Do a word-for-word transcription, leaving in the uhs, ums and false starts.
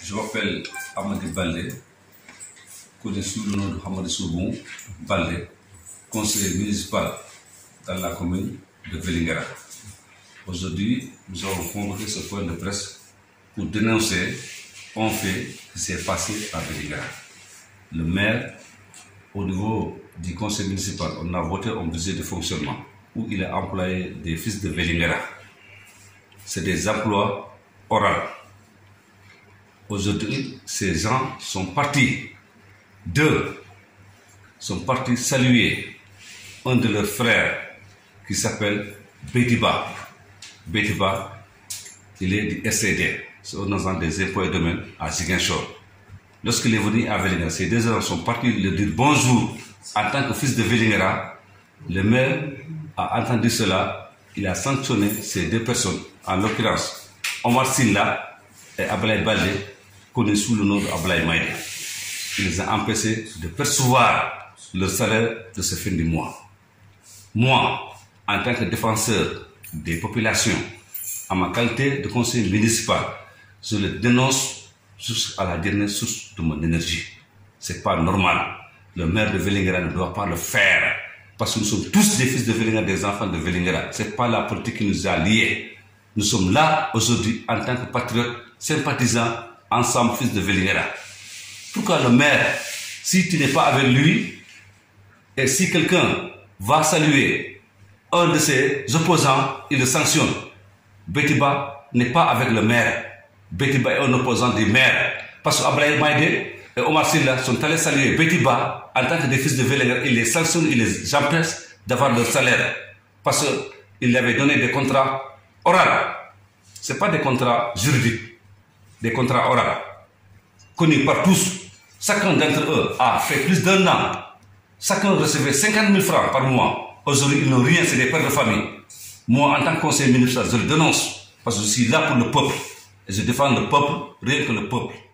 Je m'appelle Amady Baldé, connu sous le nom de Hamadi Soubon Baldé, conseiller municipal dans la commune de Vélingara. Aujourd'hui, nous avons convoqué ce point de presse pour dénoncer un fait qui s'est passé à Vélingara. Le maire, au niveau du conseil municipal, on a voté un budget de fonctionnement où il a employé des fils de Vélingara. C'est des emplois oraux. Aujourd'hui, ces gens sont partis. Deux sont partis saluer un de leurs frères qui s'appelle Bétiba. Bétiba, il est du S C D, c'est un agent des impôts et domaines à Ziguinchor. Lorsqu'il est venu à Vélingara, ces deux gens sont partis lui dire bonjour en tant que fils de Vélingara. Le maire a entendu cela, il a sanctionné ces deux personnes, en l'occurrence Omar Silla et Ablaye Baldé, connus sous le nom d'Ablaye Maïdé. Il les a empêchés de percevoir leur salaire de ce fin du mois. Moi, en tant que défenseur des populations, à ma qualité de conseiller municipal, je le dénonce jusqu'à la dernière source de mon énergie. Ce n'est pas normal. Le maire de Vélingara ne doit pas le faire. Parce que nous sommes tous des fils de Vélingara, des enfants de Vélingara. Ce n'est pas la politique qui nous a liés. Nous sommes là aujourd'hui en tant que patriotes, sympathisants, ensemble, fils de Vélingara. Pourquoi le maire, si tu n'es pas avec lui, et si quelqu'un va saluer un de ses opposants, il le sanctionne. Bétiba n'est pas avec le maire. Bétiba est un opposant du maire. Parce que Ablaye Maïdé et Omar Silla sont allés saluer Bétiba en tant que des fils de Vélingara. Il les sanctionne, il les empêche d'avoir leur salaire. Parce qu'il avait donné des contrats oraux. Ce n'est pas des contrats juridiques, des contrats oraux, connus par tous. Chacun d'entre eux a fait plus d'un an. Chacun recevait cinquante mille francs par mois. Aujourd'hui, ils n'ont rien, c'est des pères de famille. Moi, en tant que conseiller municipal, je le dénonce. Parce que je suis là pour le peuple. Et je défends le peuple, rien que le peuple.